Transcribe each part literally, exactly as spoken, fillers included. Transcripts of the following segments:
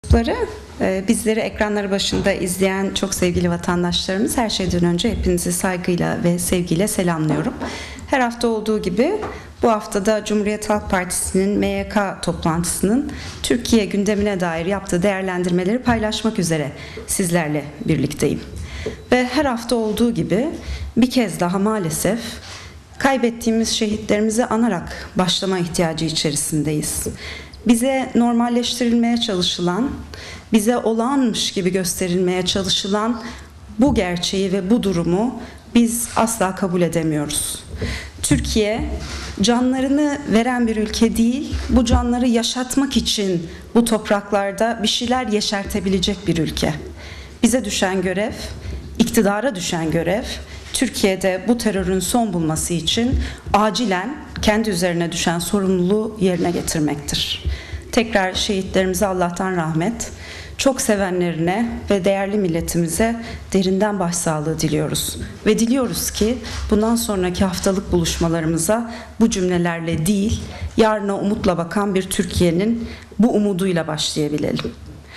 mensupları, bizleri ekranları başında izleyen çok sevgili vatandaşlarımız, her şeyden önce hepinizi saygıyla ve sevgiyle selamlıyorum. Her hafta olduğu gibi bu haftada Cumhuriyet Halk Partisi'nin M Y K toplantısının Türkiye gündemine dair yaptığı değerlendirmeleri paylaşmak üzere sizlerle birlikteyim. Ve her hafta olduğu gibi bir kez daha maalesef kaybettiğimiz şehitlerimizi anarak başlama ihtiyacı içerisindeyiz. Bize normalleştirilmeye çalışılan, bize olağanmış gibi gösterilmeye çalışılan bu gerçeği ve bu durumu biz asla kabul edemiyoruz. Türkiye canlarını veren bir ülke değil, bu canları yaşatmak için bu topraklarda bir şeyler yeşertebilecek bir ülke. Bize düşen görev, iktidara düşen görev, Türkiye'de bu terörün son bulması için acilen kendi üzerine düşen sorumluluğu yerine getirmektir. Tekrar şehitlerimize Allah'tan rahmet, çok sevenlerine ve değerli milletimize derinden başsağlığı diliyoruz. Ve diliyoruz ki bundan sonraki haftalık buluşmalarımıza bu cümlelerle değil, yarına umutla bakan bir Türkiye'nin bu umuduyla başlayabilelim.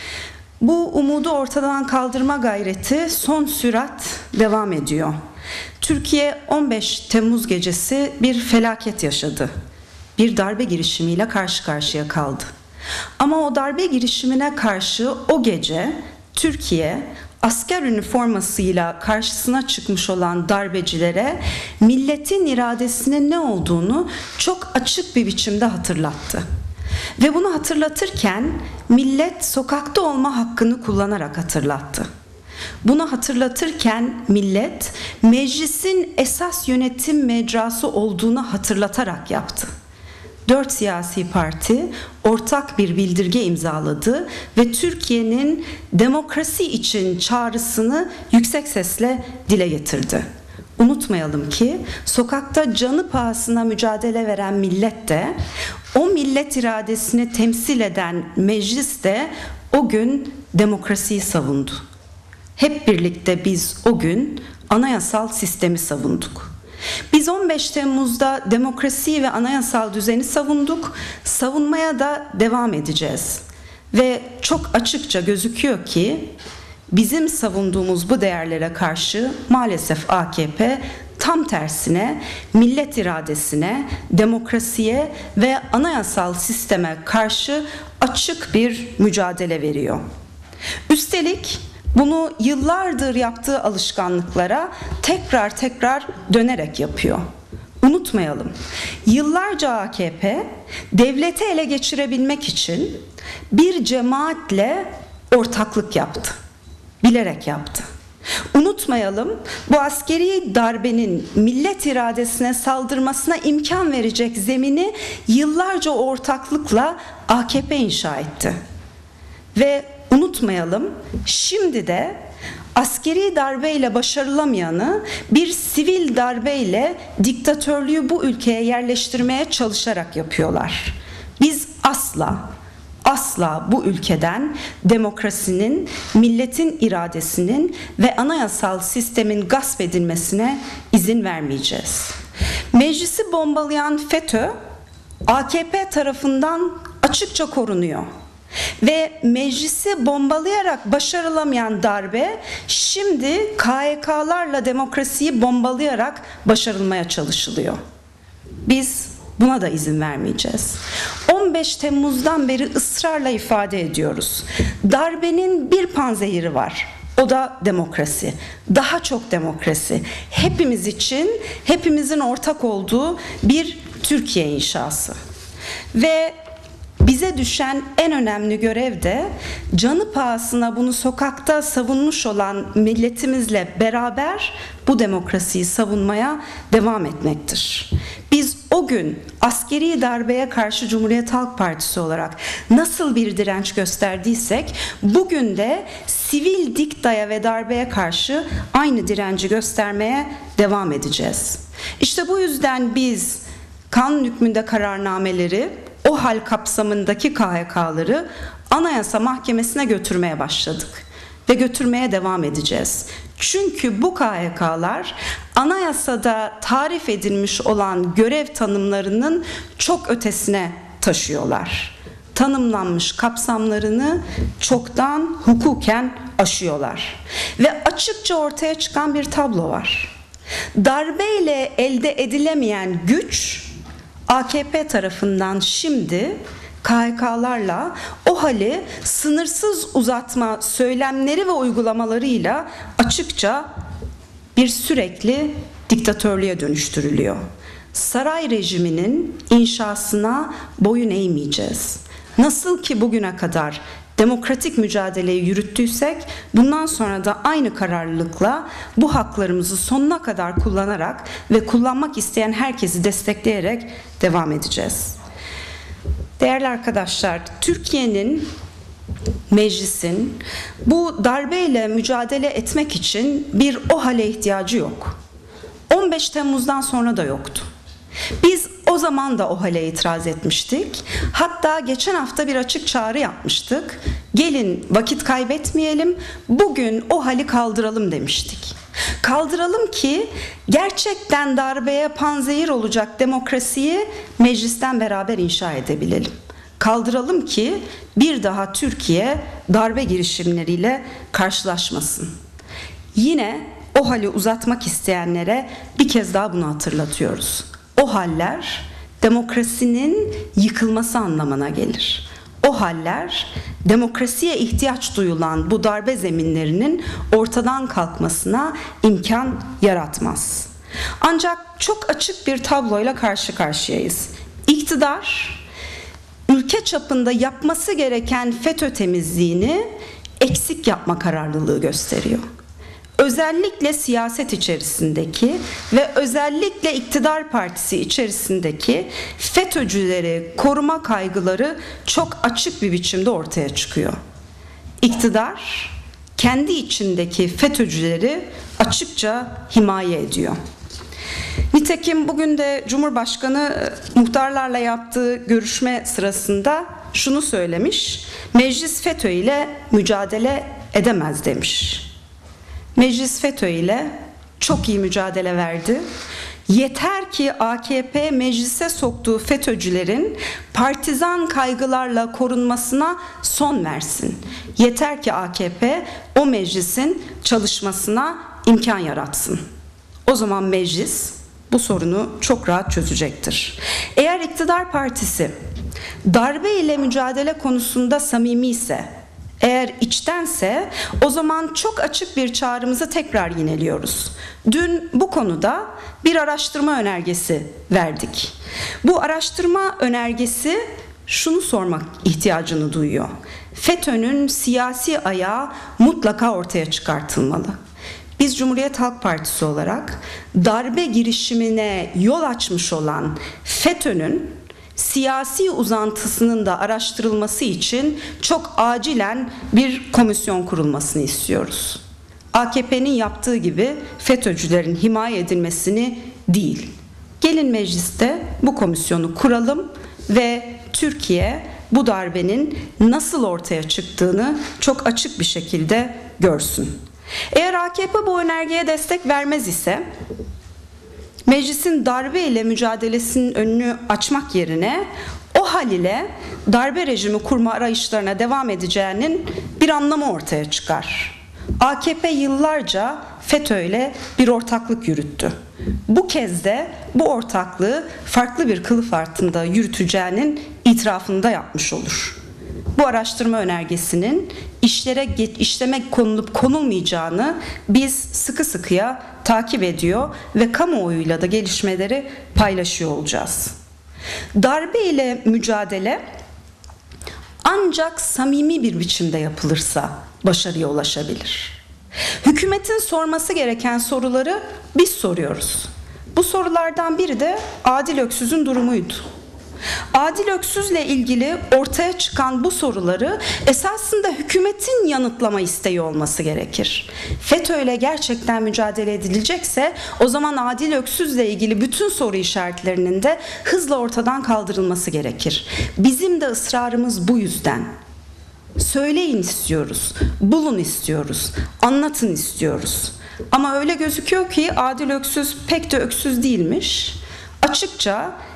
Bu umudu ortadan kaldırma gayreti son sürat devam ediyor. Türkiye on beş Temmuz gecesi bir felaket yaşadı. Bir darbe girişimiyle karşı karşıya kaldı. Ama o darbe girişimine karşı o gece Türkiye asker üniformasıyla karşısına çıkmış olan darbecilere milletin iradesinin ne olduğunu çok açık bir biçimde hatırlattı. Ve bunu hatırlatırken millet sokakta olma hakkını kullanarak hatırlattı. Bunu hatırlatırken millet meclisin esas yönetim mecrası olduğunu hatırlatarak yaptı. Dört siyasi parti ortak bir bildirge imzaladı ve Türkiye'nin demokrasi için çağrısını yüksek sesle dile getirdi. Unutmayalım ki sokakta canı pahasına mücadele veren millet de, o millet iradesini temsil eden meclis de o gün demokrasiyi savundu. Hep birlikte biz o gün anayasal sistemi savunduk. Biz on beş Temmuz'da demokrasiyi ve anayasal düzeni savunduk, savunmaya da devam edeceğiz. Ve çok açıkça gözüküyor ki bizim savunduğumuz bu değerlere karşı maalesef A K P tam tersine millet iradesine, demokrasiye ve anayasal sisteme karşı açık bir mücadele veriyor. Üstelik bunu yıllardır yaptığı alışkanlıklara tekrar tekrar dönerek yapıyor. Unutmayalım, yıllarca A K P devleti ele geçirebilmek için bir cemaatle ortaklık yaptı. Bilerek yaptı. Unutmayalım, bu askeri darbenin millet iradesine saldırmasına imkan verecek zemini yıllarca ortaklıkla A K P inşa etti. Ve unutmayalım, şimdi de askeri darbeyle başarılamayanı bir sivil darbeyle diktatörlüğü bu ülkeye yerleştirmeye çalışarak yapıyorlar. Biz asla Asla bu ülkeden demokrasinin, milletin iradesinin ve anayasal sistemin gasp edilmesine izin vermeyeceğiz. Meclisi bombalayan FETÖ, A K P tarafından açıkça korunuyor. Ve meclisi bombalayarak başarılamayan darbe, şimdi K H K'larla demokrasiyi bombalayarak başarılmaya çalışılıyor. Biz buna da izin vermeyeceğiz. on beş Temmuz'dan beri ısrarla ifade ediyoruz. Darbenin bir panzehiri var. O da demokrasi. Daha çok demokrasi. Hepimiz için, hepimizin ortak olduğu bir Türkiye inşası. Ve bize düşen en önemli görev de canı pahasına bunu sokakta savunmuş olan milletimizle beraber bu demokrasiyi savunmaya devam etmektir. Biz o gün askeri darbeye karşı Cumhuriyet Halk Partisi olarak nasıl bir direnç gösterdiysek, bugün de sivil diktaya ve darbeye karşı aynı direnci göstermeye devam edeceğiz. İşte bu yüzden biz kanun hükmünde kararnameleri, o hal kapsamındaki K H K'ları Anayasa Mahkemesi'ne götürmeye başladık ve götürmeye devam edeceğiz. Çünkü bu K H K'lar anayasada tarif edilmiş olan görev tanımlarının çok ötesine taşıyorlar. tanımlanmış kapsamlarını çoktan hukuken aşıyorlar. Ve açıkça ortaya çıkan bir tablo var. Darbeyle elde edilemeyen güç A K P tarafından şimdi K H K'larla o hali sınırsız uzatma söylemleri ve uygulamalarıyla açıkça bir sürekli diktatörlüğe dönüştürülüyor. Saray rejiminin inşasına boyun eğmeyeceğiz. Nasıl ki bugüne kadar demokratik mücadeleyi yürüttüysek, bundan sonra da aynı kararlılıkla bu haklarımızı sonuna kadar kullanarak ve kullanmak isteyen herkesi destekleyerek devam edeceğiz. Değerli arkadaşlar, Türkiye'nin, meclisin bu darbeyle mücadele etmek için bir OHAL'e ihtiyacı yok. on beş Temmuz'dan sonra da yoktu. Biz o zaman da OHAL'e itiraz etmiştik. Hatta geçen hafta bir açık çağrı yapmıştık. Gelin vakit kaybetmeyelim, bugün OHAL'i kaldıralım demiştik. Kaldıralım ki gerçekten darbeye panzehir olacak demokrasiyi meclisten beraber inşa edebilelim. Kaldıralım ki bir daha Türkiye darbe girişimleriyle karşılaşmasın. Yine OHAL'i uzatmak isteyenlere bir kez daha bunu hatırlatıyoruz. OHAL'ler demokrasinin yıkılması anlamına gelir. OHAL'ler demokrasiye ihtiyaç duyulan bu darbe zeminlerinin ortadan kalkmasına imkan yaratmaz. Ancak çok açık bir tabloyla karşı karşıyayız. İktidar ülke çapında yapması gereken FETÖ temizliğini eksik yapma kararlılığı gösteriyor. Özellikle siyaset içerisindeki ve özellikle iktidar partisi içerisindeki FETÖ'cüleri koruma kaygıları çok açık bir biçimde ortaya çıkıyor. İktidar kendi içindeki FETÖ'cüleri açıkça himaye ediyor. Nitekim bugün de Cumhurbaşkanı muhtarlarla yaptığı görüşme sırasında şunu söylemiş: meclis FETÖ ile mücadele edemez demiş. Meclis FETÖ ile çok iyi mücadele verdi. Yeter ki A K P meclise soktuğu FETÖ'cülerin partizan kaygılarla korunmasına son versin. Yeter ki A K P o meclisin çalışmasına imkan yaratsın. O zaman meclis bu sorunu çok rahat çözecektir. Eğer iktidar partisi darbe ile mücadele konusunda samimi ise, eğer içtense, o zaman çok açık bir çağrımızı tekrar yineliyoruz. Dün bu konuda bir araştırma önergesi verdik. Bu araştırma önergesi şunu sormak ihtiyacını duyuyor: FETÖ'nün siyasi ayağı mutlaka ortaya çıkartılmalı. Biz Cumhuriyet Halk Partisi olarak darbe girişimine yol açmış olan FETÖ'nün siyasi uzantısının da araştırılması için çok acilen bir komisyon kurulmasını istiyoruz. A K P'nin yaptığı gibi FETÖ'cülerin himaye edilmesini değil. Gelin mecliste bu komisyonu kuralım ve Türkiye bu darbenin nasıl ortaya çıktığını çok açık bir şekilde görsün. Eğer A K P bu önergeye destek vermez ise, meclisin darbe ile mücadelesinin önünü açmak yerine OHAL ile darbe rejimi kurma arayışlarına devam edeceğinin bir anlamı ortaya çıkar. A K P yıllarca FETÖ ile bir ortaklık yürüttü. Bu kez de bu ortaklığı farklı bir kılıf altında yürüteceğinin itirafını da yapmış olur. Bu araştırma önergesinin işlere işleme konulup konulmayacağını biz sıkı sıkıya takip ediyor ve kamuoyuyla da gelişmeleri paylaşıyor olacağız. Darbe ile mücadele ancak samimi bir biçimde yapılırsa başarıya ulaşabilir. Hükümetin sorması gereken soruları biz soruyoruz. Bu sorulardan biri de Adil Öksüz'ün durumuydu. Adil Öksüz'le ilgili ortaya çıkan bu soruları esasında hükümetin yanıtlama isteği olması gerekir. FETÖ ile gerçekten mücadele edilecekse o zaman Adil Öksüz'le ilgili bütün soru işaretlerinin de hızla ortadan kaldırılması gerekir. Bizim de ısrarımız bu yüzden. Söyleyin istiyoruz, bulun istiyoruz, anlatın istiyoruz. Ama öyle gözüküyor ki Adil Öksüz pek de öksüz değilmiş. Açıkça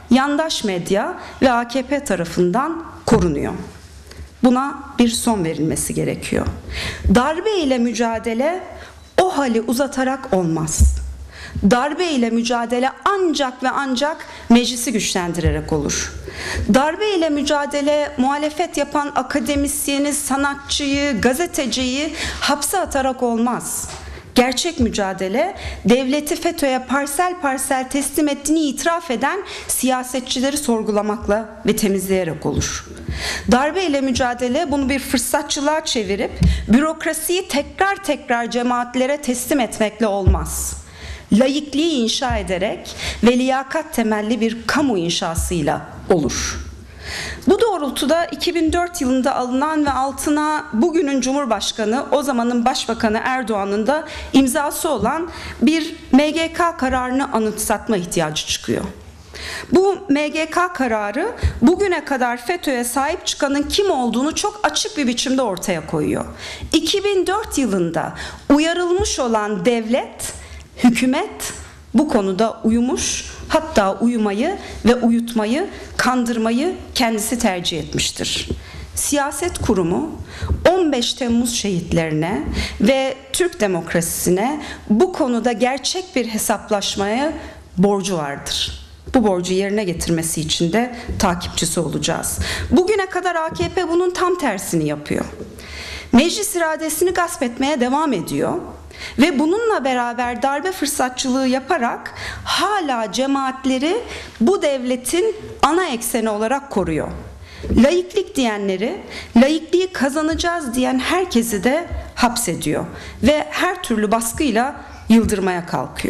yandaş medya ve A K P tarafından korunuyor. Buna bir son verilmesi gerekiyor. Darbe ile mücadele o hali uzatarak olmaz. Darbe ile mücadele ancak ve ancak meclisi güçlendirerek olur. Darbe ile mücadele muhalefet yapan akademisyeni, sanatçıyı, gazeteciyi hapse atarak olmaz. Gerçek mücadele devleti FETÖ'ye parsel parsel teslim ettiğini itiraf eden siyasetçileri sorgulamakla ve temizleyerek olur. Darbe ile mücadele bunu bir fırsatçılığa çevirip bürokrasiyi tekrar tekrar cemaatlere teslim etmekle olmaz. Laikliği inşa ederek ve liyakat temelli bir kamu inşasıyla olur. Bu doğrultuda iki bin dört yılında alınan ve altına bugünün Cumhurbaşkanı, o zamanın Başbakanı Erdoğan'ın da imzası olan bir M G K kararını anımsatma ihtiyacı çıkıyor. Bu M G K kararı bugüne kadar FETÖ'ye sahip çıkanın kim olduğunu çok açık bir biçimde ortaya koyuyor. iki bin dört yılında uyarılmış olan devlet, hükümet bu konuda uyumuş, hatta uyumayı ve uyutmayı, kandırmayı kendisi tercih etmiştir. Siyaset kurumu on beş Temmuz şehitlerine ve Türk demokrasisine bu konuda gerçek bir hesaplaşmaya borcu vardır. Bu borcu yerine getirmesi için de takipçisi olacağız. Bugüne kadar A K P bunun tam tersini yapıyor. Meclis iradesini gasp etmeye devam ediyor. Ve bununla beraber darbe fırsatçılığı yaparak hala cemaatleri bu devletin ana ekseni olarak koruyor. Laiklik diyenleri, laikliği kazanacağız diyen herkesi de hapsediyor ve her türlü baskıyla yıldırmaya kalkıyor.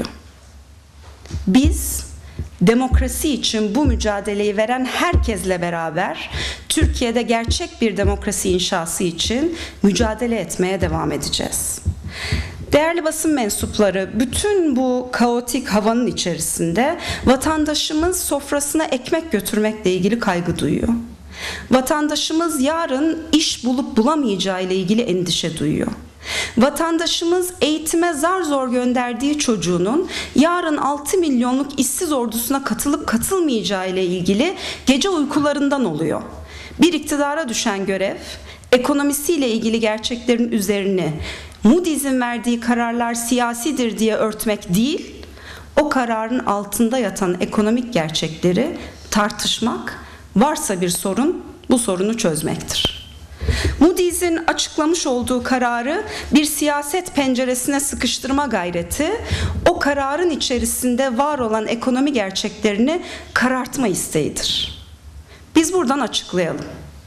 Biz demokrasi için bu mücadeleyi veren herkesle beraber Türkiye'de gerçek bir demokrasi inşası için mücadele etmeye devam edeceğiz. Değerli basın mensupları, bütün bu kaotik havanın içerisinde vatandaşımız sofrasına ekmek götürmekle ilgili kaygı duyuyor. Vatandaşımız yarın iş bulup bulamayacağı ile ilgili endişe duyuyor. Vatandaşımız eğitime zar zor gönderdiği çocuğunun yarın altı milyonluk işsiz ordusuna katılıp katılmayacağı ile ilgili gece uykularından oluyor. Bir iktidara düşen görev, ekonomisiyle ilgili gerçeklerin üzerini Moody's'in verdiği kararlar siyasidir diye örtmek değil, o kararın altında yatan ekonomik gerçekleri tartışmak, varsa bir sorun, bu sorunu çözmektir. Moody's'in açıklamış olduğu kararı bir siyaset penceresine sıkıştırma gayreti, o kararın içerisinde var olan ekonomi gerçeklerini karartma isteğidir. Biz buradan açıklayalım.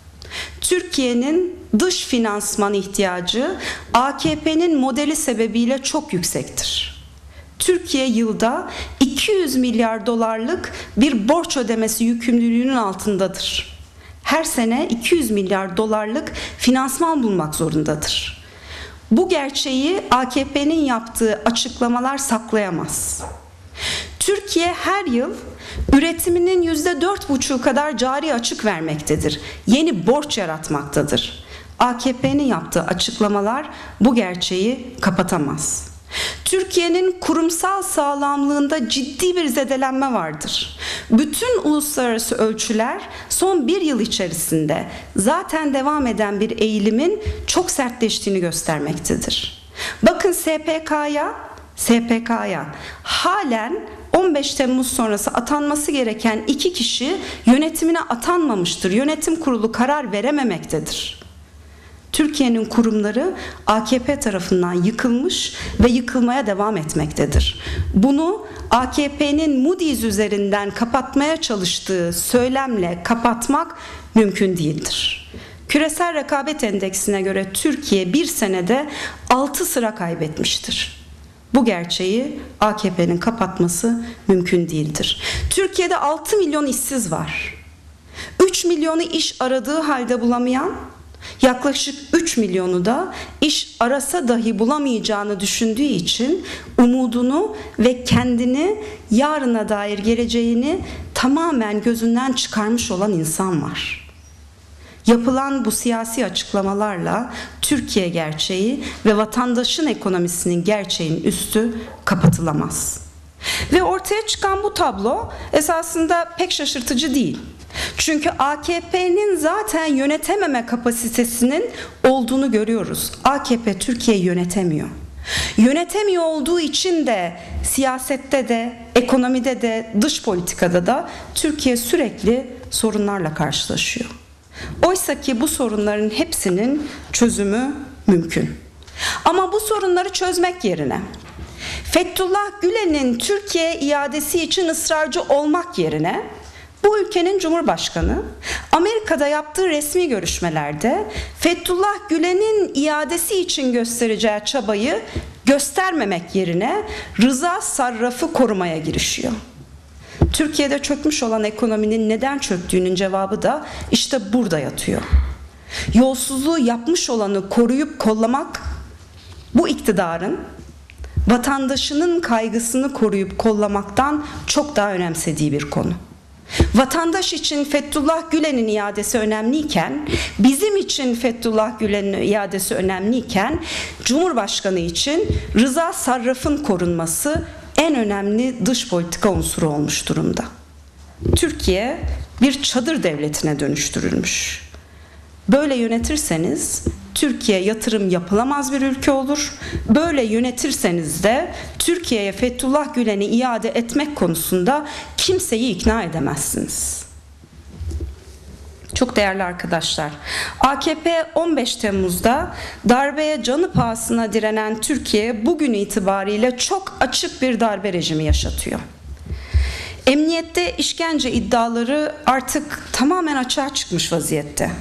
Türkiye'nin dış finansman ihtiyacı A K P'nin modeli sebebiyle çok yüksektir. Türkiye yılda iki yüz milyar dolarlık bir borç ödemesi yükümlülüğünün altındadır. Her sene iki yüz milyar dolarlık finansman bulmak zorundadır. Bu gerçeği A K P'nin yaptığı açıklamalar saklayamaz. Türkiye her yıl üretiminin yüzde dört buçuğu kadar cari açık vermektedir. Yeni borç yaratmaktadır. A K P'nin yaptığı açıklamalar bu gerçeği kapatamaz. Türkiye'nin kurumsal sağlamlığında ciddi bir zedelenme vardır. Bütün uluslararası ölçüler son bir yıl içerisinde zaten devam eden bir eğilimin çok sertleştiğini göstermektedir. Bakın S P K'ya, S P K'ya halen on beş Temmuz sonrası atanması gereken iki kişi yönetimine atanmamıştır. Yönetim kurulu karar verememektedir. Türkiye'nin kurumları A K P tarafından yıkılmış ve yıkılmaya devam etmektedir. Bunu A K P'nin Moody's üzerinden kapatmaya çalıştığı söylemle kapatmak mümkün değildir. Küresel Rekabet Endeksine göre Türkiye bir senede altı sıra kaybetmiştir. Bu gerçeği A K P'nin kapatması mümkün değildir. Türkiye'de altı milyon işsiz var. üç milyonu iş aradığı halde bulamayan, yaklaşık üç milyonu da iş arasa dahi bulamayacağını düşündüğü için umudunu ve kendini, yarına dair geleceğini tamamen gözünden çıkarmış olan insan var. Yapılan bu siyasi açıklamalarla Türkiye gerçeği ve vatandaşın ekonomisinin gerçeğinin üstü kapatılamaz. Ve ortaya çıkan bu tablo esasında pek şaşırtıcı değil. Çünkü A K P'nin zaten yönetememe kapasitesinin olduğunu görüyoruz. A K P Türkiye'yi yönetemiyor. Yönetemiyor olduğu için de siyasette de, ekonomide de, dış politikada da Türkiye sürekli sorunlarla karşılaşıyor. Oysa ki bu sorunların hepsinin çözümü mümkün. Ama bu sorunları çözmek yerine Fethullah Gülen'in Türkiye iadesi için ısrarcı olmak yerine bu ülkenin Cumhurbaşkanı Amerika'da yaptığı resmi görüşmelerde Fethullah Gülen'in iadesi için göstereceği çabayı göstermemek yerine Rıza Sarraf'ı korumaya girişiyor. Türkiye'de çökmüş olan ekonominin neden çöktüğünün cevabı da işte burada yatıyor. Yolsuzluğu yapmış olanı koruyup kollamak bu iktidarın vatandaşının kaygısını koruyup kollamaktan çok daha önemsediği bir konu. Vatandaş için Fethullah Gülen'in iadesi önemliyken, bizim için Fethullah Gülen'in iadesi önemliyken, Cumhurbaşkanı için Rıza Sarraf'ın korunması en önemli dış politika unsuru olmuş durumda. Türkiye bir çadır devletine dönüştürülmüş. Böyle yönetirseniz Türkiye yatırım yapılamaz bir ülke olur. Böyle yönetirseniz de Türkiye'ye Fethullah Gülen'i iade etmek konusunda kimseyi ikna edemezsiniz. Çok değerli arkadaşlar, A K P on beş Temmuz'da darbeye canı pahasına direnen Türkiye bugün itibariyle çok açık bir darbe rejimi yaşatıyor. Emniyette işkence iddiaları artık tamamen açığa çıkmış vaziyette.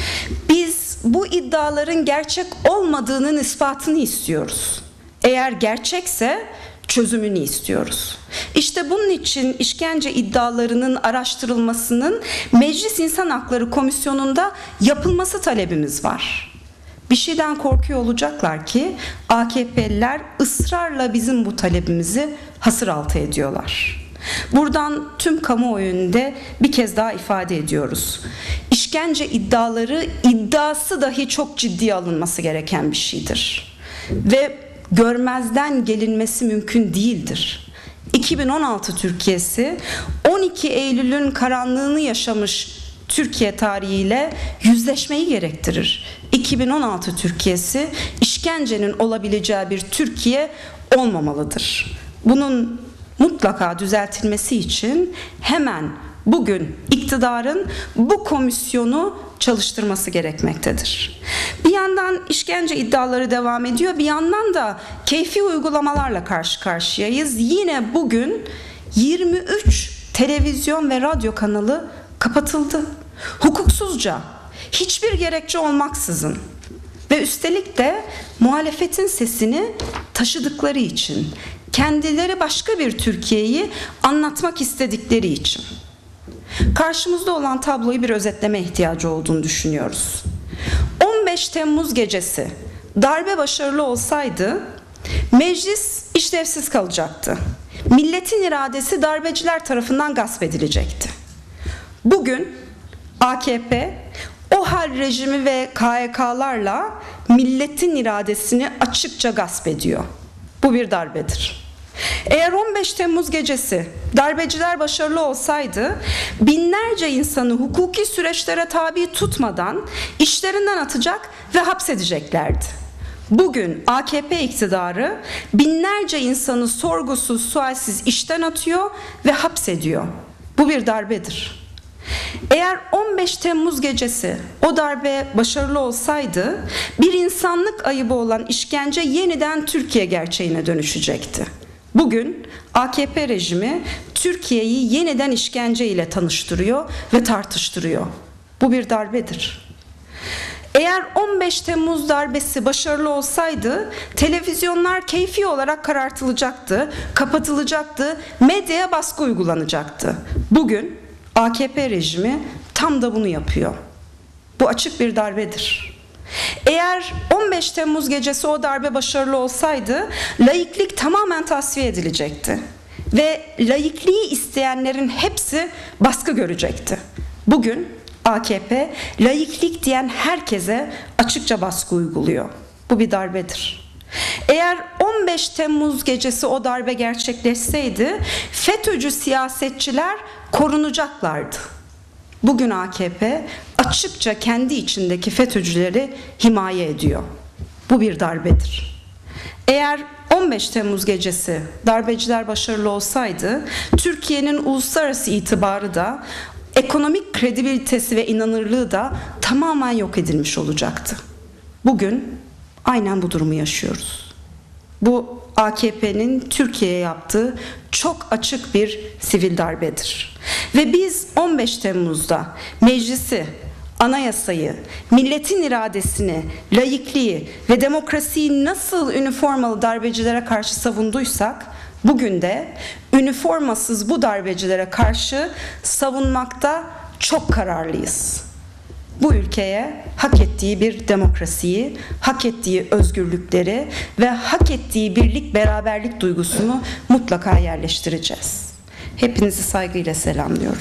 Biz bu iddiaların gerçek olmadığının ispatını istiyoruz. Eğer gerçekse çözümünü istiyoruz. İşte bunun için işkence iddialarının araştırılmasının Meclis İnsan Hakları Komisyonu'nda yapılması talebimiz var. Bir şeyden korkuyor olacaklar ki A K P'liler ısrarla bizim bu talebimizi hasıraltı ediyorlar. Buradan tüm kamuoyunda bir kez daha ifade ediyoruz. İşkence iddiaları iddiası dahi çok ciddiye alınması gereken bir şeydir. Ve görmezden gelinmesi mümkün değildir. iki bin on altı Türkiye'si on iki Eylül'ün karanlığını yaşamış Türkiye tarihiyle yüzleşmeyi gerektirir. iki bin on altı Türkiye'si işkencenin olabileceği bir Türkiye olmamalıdır. Bunun mutlaka düzeltilmesi için hemen bugün iktidarın bu komisyonu çalıştırması gerekmektedir. Bir yandan işkence iddiaları devam ediyor, bir yandan da keyfi uygulamalarla karşı karşıyayız. Yine bugün yirmi üç televizyon ve radyo kanalı kapatıldı. Hukuksuzca, hiçbir gerekçe olmaksızın ve üstelik de muhalefetin sesini taşıdıkları için, kendileri başka bir Türkiye'yi anlatmak istedikleri için. Karşımızda olan tabloyu bir özetleme ihtiyacı olduğunu düşünüyoruz. on beş Temmuz gecesi darbe başarılı olsaydı meclis işlevsiz kalacaktı. Milletin iradesi darbeciler tarafından gasp edilecekti. Bugün A K P o hal rejimi ve K Y K'larla milletin iradesini açıkça gasp ediyor. Bu bir darbedir. Eğer on beş Temmuz gecesi darbeciler başarılı olsaydı binlerce insanı hukuki süreçlere tabi tutmadan işlerinden atacak ve hapsedeceklerdi. Bugün A K P iktidarı binlerce insanı sorgusuz sualsiz işten atıyor ve hapsediyor. Bu bir darbedir. Eğer on beş Temmuz gecesi o darbe başarılı olsaydı bir insanlık ayıbı olan işkence yeniden Türkiye gerçeğine dönüşecekti. Bugün A K P rejimi Türkiye'yi yeniden işkence ile tanıştırıyor ve tartıştırıyor. Bu bir darbedir. Eğer on beş Temmuz darbesi başarılı olsaydı televizyonlar keyfi olarak karartılacaktı, kapatılacaktı, medyaya baskı uygulanacaktı. Bugün A K P rejimi tam da bunu yapıyor. Bu açık bir darbedir. Eğer on beş Temmuz gecesi o darbe başarılı olsaydı laiklik tamamen tasfiye edilecekti ve laikliği isteyenlerin hepsi baskı görecekti. Bugün A K P laiklik diyen herkese açıkça baskı uyguluyor. Bu bir darbedir. Eğer on beş Temmuz gecesi o darbe gerçekleşseydi FETÖ'cü siyasetçiler korunacaklardı. Bugün A K P açıkça kendi içindeki FETÖ'cüleri himaye ediyor. Bu bir darbedir. Eğer on beş Temmuz gecesi darbeciler başarılı olsaydı Türkiye'nin uluslararası itibarı da ekonomik kredibilitesi ve inanırlığı da tamamen yok edilmiş olacaktı. Bugün aynen bu durumu yaşıyoruz. Bu A K P'nin Türkiye'ye yaptığı çok açık bir sivil darbedir. Ve biz on beş Temmuz'da meclisi, anayasayı, milletin iradesini, laikliği ve demokrasiyi nasıl üniformalı darbecilere karşı savunduysak, bugün de üniformasız bu darbecilere karşı savunmakta çok kararlıyız. Bu ülkeye hak ettiği bir demokrasiyi, hak ettiği özgürlükleri ve hak ettiği birlik, beraberlik duygusunu mutlaka yerleştireceğiz. Hepinizi saygıyla selamlıyorum.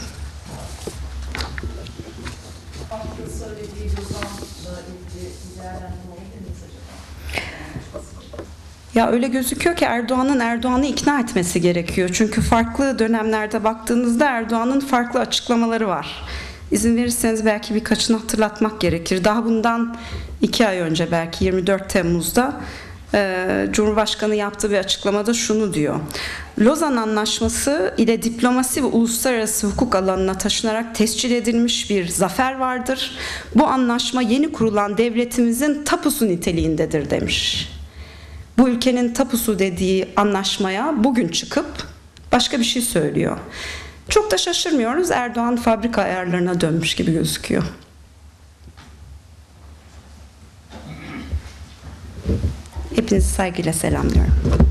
Ya öyle gözüküyor ki Erdoğan'ın Erdoğan'ı ikna etmesi gerekiyor. Çünkü farklı dönemlerde baktığınızda Erdoğan'ın farklı açıklamaları var. İzin verirseniz belki birkaçını hatırlatmak gerekir. Daha bundan iki ay önce belki yirmi dört Temmuz'da e, Cumhurbaşkanı yaptığı bir açıklamada şunu diyor. Lozan Anlaşması ile diplomasi ve uluslararası hukuk alanına taşınarak tescil edilmiş bir zafer vardır. Bu anlaşma yeni kurulan devletimizin tapusu niteliğindedir demiş. Bu ülkenin tapusu dediği anlaşmaya bugün çıkıp başka bir şey söylüyor. Çok da şaşırmıyoruz. Erdoğan fabrika ayarlarına dönmüş gibi gözüküyor. Hepinizi saygıyla selamlıyorum.